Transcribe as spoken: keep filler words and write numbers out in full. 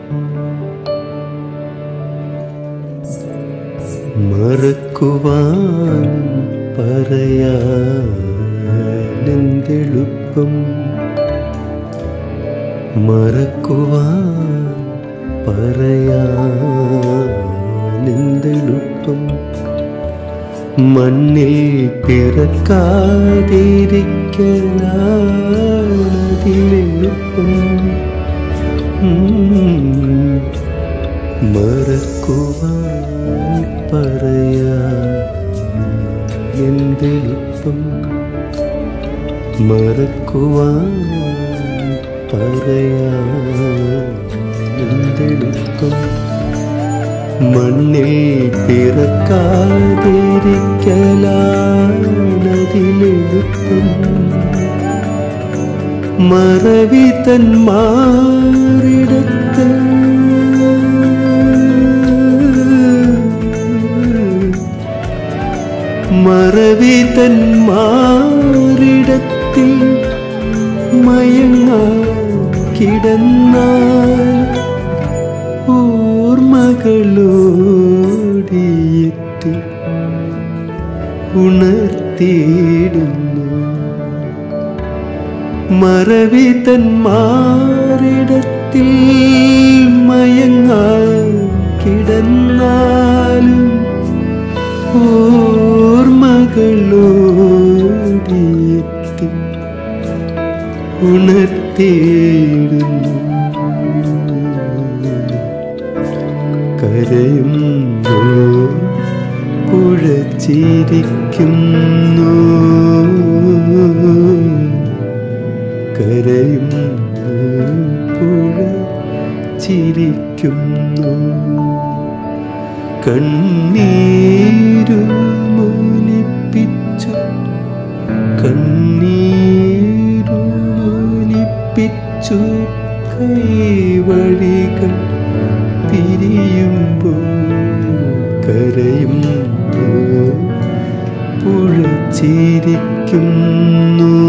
മറക്കുവാൻ പറയാനെന്തെളുപ്പം, മറക്കുവാൻ പറയാനെന്തെളുപ്പം. മണ്ണിൽ പിറക്കാതിരിക്കലാണതിലെളുപ്പം. മറക്കുവാൻ പറയാനെന്തെളുപ്പം, മറക്കുവാൻ പറയാനെന്തെളുപ്പം. മണ്ണിൽ പിറക്കാതിരിക്കലാണതിലെളുപ്പം. മറവി തന്മാറിടത്ത് മറവി തന്മാറിടത്തിൽ മയങ്ങാ കിടന്നാൽ ഓർമ്മകളോടിയെത്തി ഉണർത്തിയിടുന്നു. മറവി തന്മാറിടത്തിൽ മയങ്ങാ കിടന്നാലും ഓർമ്മകളോടിയെത്തി ഉണർത്തിയിടുന്നു. കരയുന്നു പുഴ ചിരിക്കുന്നു, കരയുന്നു പുഴ ചിരിക്കുന്നു. കണ്ണീരുമൊലിപ്പിച്ചു കണ്ണീരുമൊലിപ്പിച്ചു കൈവഴികൾ പിരിയുമ്പോൾ കരയുന്നു പുഴ ചിരിക്കുന്നു.